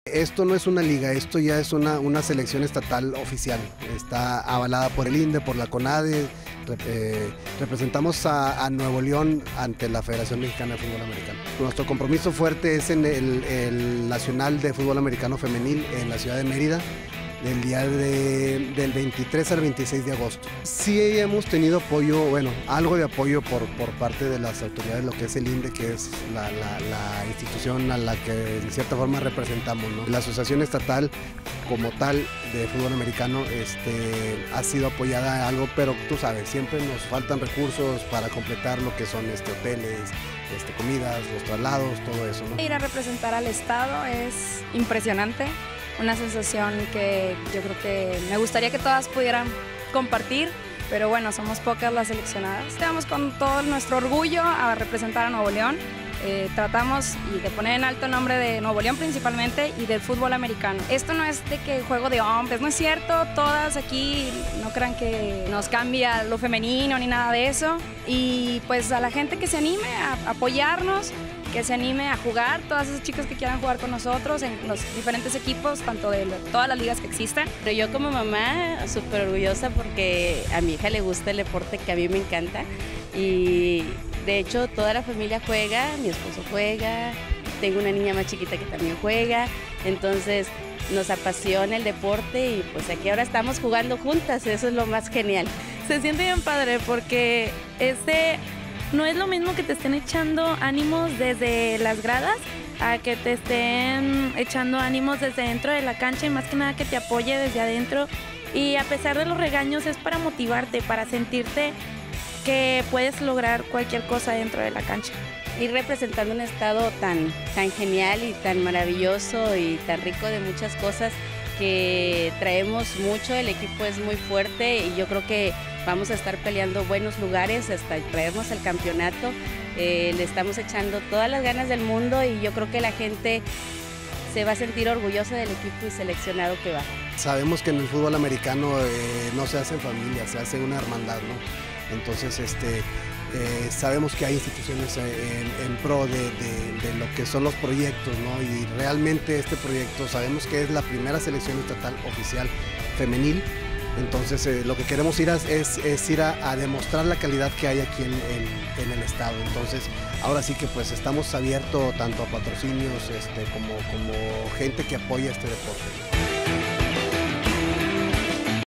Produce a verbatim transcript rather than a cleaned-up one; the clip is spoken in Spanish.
Esto no es una liga, esto ya es una, una selección estatal oficial. Está avalada por el I N D E, por la CONADE. Eh, representamos a, a Nuevo León ante la Federación Mexicana de Fútbol Americano. Nuestro compromiso fuerte es en el, el Nacional de Fútbol Americano Femenil en la ciudad de Mérida, del día de, del veintitrés al veintiséis de agosto. Sí hemos tenido apoyo, bueno, algo de apoyo por, por parte de las autoridades, lo que es el I N D E, que es la, la, la institución a la que de cierta forma representamos, ¿no? La asociación estatal como tal de fútbol americano este, ha sido apoyada en algo, pero tú sabes, siempre nos faltan recursos para completar lo que son este, hoteles, este, comidas, los traslados, todo eso, ¿no? Ir a representar al estado es impresionante. Una sensación que yo creo que me gustaría que todas pudieran compartir, pero bueno, somos pocas las seleccionadas. Estamos con todo nuestro orgullo a representar a Nuevo León. Eh, tratamos y de poner en alto el nombre de Nuevo León principalmente y del fútbol americano. Esto no es de que juego de hombres, no es cierto, todas aquí no crean que nos cambia lo femenino ni nada de eso. Y pues a la gente que se anime a apoyarnos, que se anime a jugar, todas esas chicas que quieran jugar con nosotros en los diferentes equipos, tanto de todas las ligas que existen. Pero yo como mamá súper orgullosa porque a mi hija le gusta el deporte que a mí me encanta y de hecho toda la familia juega, mi esposo juega, tengo una niña más chiquita que también juega, entonces nos apasiona el deporte y pues aquí ahora estamos jugando juntas, eso es lo más genial. Se siente bien padre porque este no es lo mismo que te estén echando ánimos desde las gradas a que te estén echando ánimos desde dentro de la cancha y más que nada que te apoye desde adentro y a pesar de los regaños es para motivarte, para sentirte que puedes lograr cualquier cosa dentro de la cancha. Ir representando un estado tan, tan genial y tan maravilloso y tan rico de muchas cosas que traemos mucho, el equipo es muy fuerte y yo creo que vamos a estar peleando buenos lugares hasta traernos el campeonato. Eh, le estamos echando todas las ganas del mundo y yo creo que la gente se va a sentir orgullosa del equipo y seleccionado que va. Sabemos que en el fútbol americano eh, no se hace en familia, se hace una hermandad, ¿no? Entonces, este, eh, sabemos que hay instituciones en, en pro de, de, de lo que son los proyectos, ¿no? Y realmente este proyecto sabemos que es la primera selección estatal oficial femenil. Entonces eh, lo que queremos ir a, es, es ir a, a demostrar la calidad que hay aquí en, en, en el estado. Entonces ahora sí que pues estamos abiertos tanto a patrocinios este, como, como gente que apoya este deporte.